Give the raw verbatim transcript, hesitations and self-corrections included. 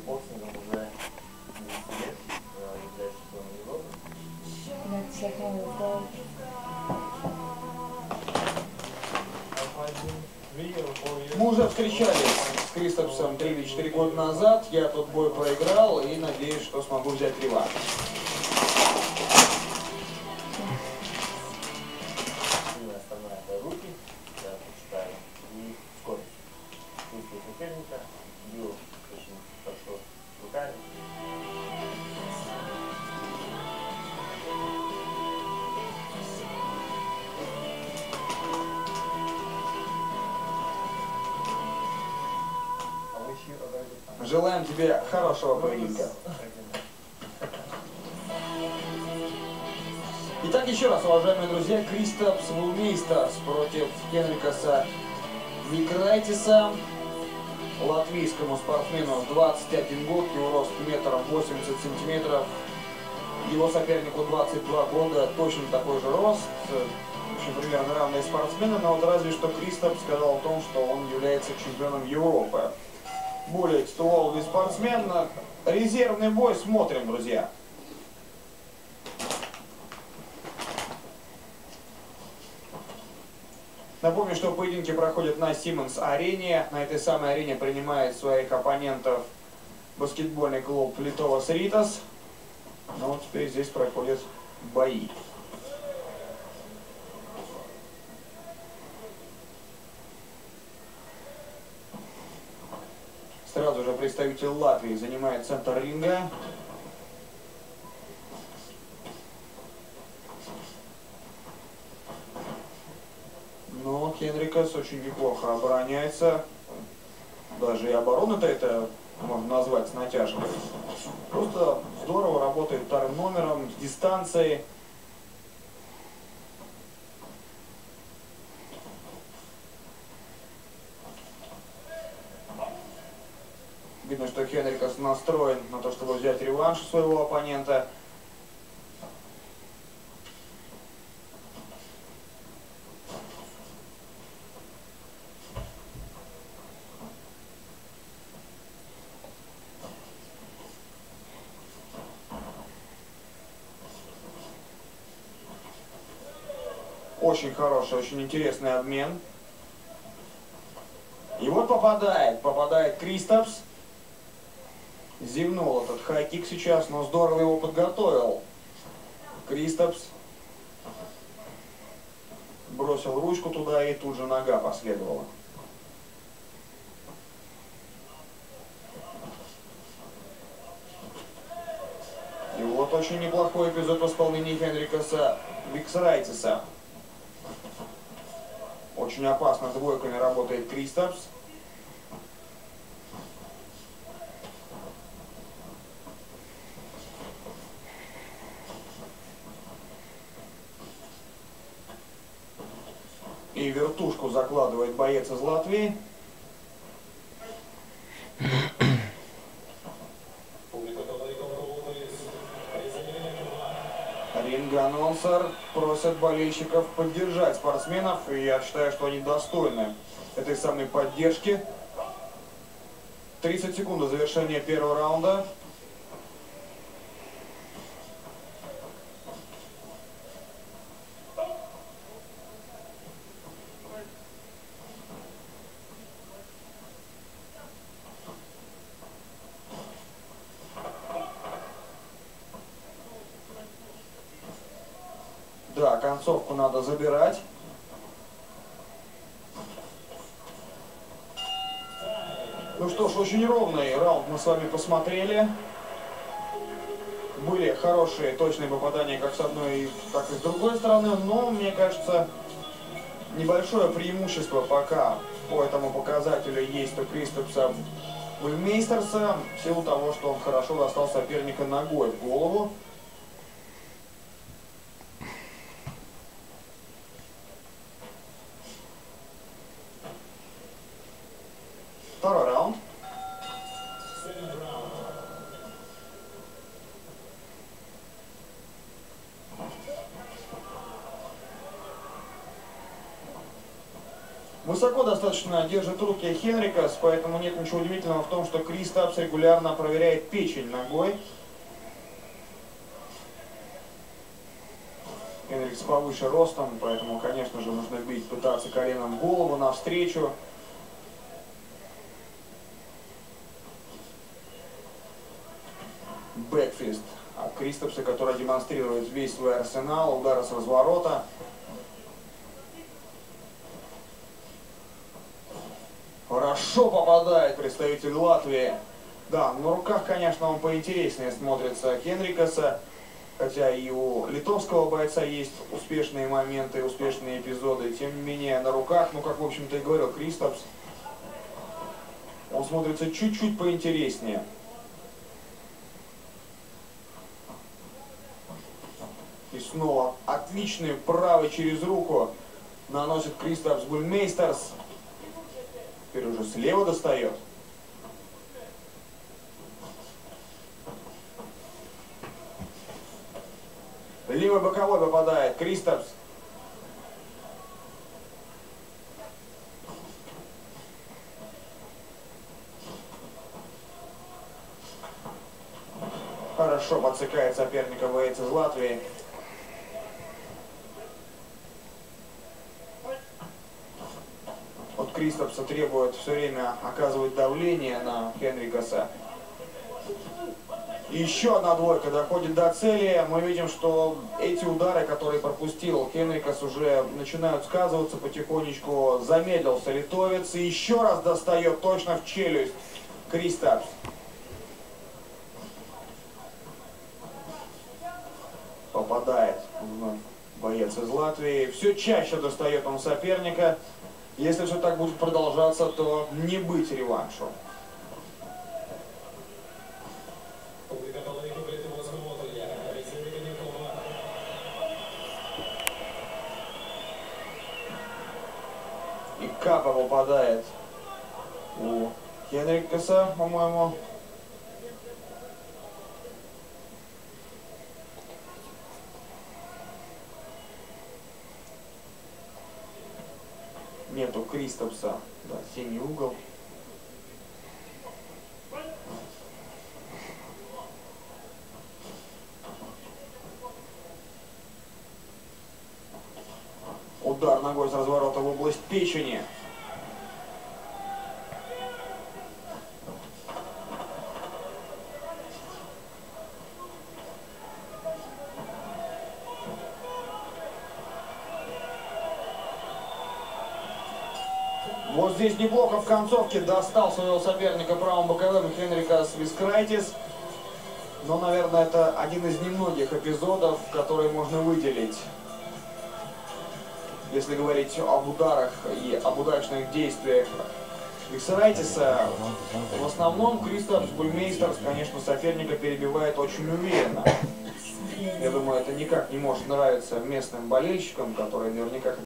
боксингом уже десять лет, являюсь чемпионом Европы. Мы уже встречались с Кристопсом три или четыре года назад. Я тот бой проиграл и надеюсь, что смогу взять реванш. Сильная основная это руки, я почитаю, и скорость. Чувствую соперника, бил очень хорошо руками. Желаем тебе хорошего поединка. Итак, еще раз, уважаемые друзья, Кристопс Вулмейстерс против Хенрикаса Викрайтиса. Латвийскому спортсмену двадцать один год, его рост метр восемьдесят сантиметров. Его сопернику двадцать два года, точно такой же рост. В общем, примерно равные спортсмены, но вот разве что Кристопс сказал о том, что он является чемпионом Европы. Более титулованный спортсмен. Резервный бой смотрим, друзья. Напомню, что поединки проходят на Siemens-арене. На этой самой арене принимает своих оппонентов баскетбольный клуб Lietuvos Rytas. Но вот теперь здесь проходят бои. Сразу же представитель Латвии занимает центр ринга. Но Хенрикас очень неплохо обороняется. Даже и оборона-то это можно назвать с натяжкой. Просто здорово работает вторым номером, с дистанцией. Видно, что Хенрикас настроен на то, чтобы взять реванш своего оппонента. Очень хороший, очень интересный обмен. И вот попадает, попадает Кристопс. Зевнул этот хай-кик сейчас, но здорово его подготовил. Кристопс бросил ручку туда, и тут же нога последовала. И вот очень неплохой эпизод в исполнении Хенрикаса Викрайтиса. Очень опасно с двойками работает Кристопс. И вертушку закладывает боец из Латвии. Ринг-анонсер просят болельщиков поддержать спортсменов, и я считаю, что они достойны этой самой поддержки. тридцать секунд до завершения первого раунда. Да, концовку надо забирать. Ну что ж, очень ровный раунд мы с вами посмотрели. Были хорошие, точные попадания как с одной, так и с другой стороны, но, мне кажется, небольшое преимущество пока по этому показателю есть у Кристопса Вулмейстерса, в силу того, что он хорошо достал соперника ногой в голову. Второй раунд. Мы с Высоко достаточно держит руки Хенрикас, поэтому нет ничего удивительного в том, что Кристапс регулярно проверяет печень ногой. Хенрикс повыше ростом, поэтому, конечно же, нужно бить, пытаться коленом в голову навстречу. Бэкфист от Кристапса, который демонстрирует весь свой арсенал, удары с разворота. Хорошо попадает представитель Латвии. Да, на руках, конечно, он поинтереснее смотрится Хенрикаса. Хотя и у литовского бойца есть успешные моменты, успешные эпизоды. Тем не менее, на руках, ну, как, в общем-то, и говорил Кристапс, он смотрится чуть-чуть поинтереснее. И снова отличный правый через руку наносит Кристапс Бульмейстерс. Теперь уже слева достает. Левый боковой попадает Кристапс. Хорошо подсекает соперника боец из Латвии. От Кристапса требует все время оказывать давление на Хенрикаса. И еще одна двойка доходит до цели. Мы видим, что эти удары, которые пропустил Хенрикас, уже начинают сказываться потихонечку. Замедлился литовец. И еще раз достает точно в челюсть Кристапс. Попадает вновь боец из Латвии. Все чаще достает он соперника. Если все так будет продолжаться, то не быть реваншу. И капа попадает у Хенрикаса, по-моему. Нету Кристапса. Да, синий угол. Удар ногой с разворота в область печени. Вот здесь неплохо в концовке достал своего соперника правым боковым Хенрикас Вискрайтис. Но, наверное, это один из немногих эпизодов, которые можно выделить. Если говорить об ударах и об удачных действиях Вискрайтиса, в основном Кристапс Бульмейстерс, конечно, соперника перебивает очень уверенно. Я думаю, это никак не может нравиться местным болельщикам, которые наверняка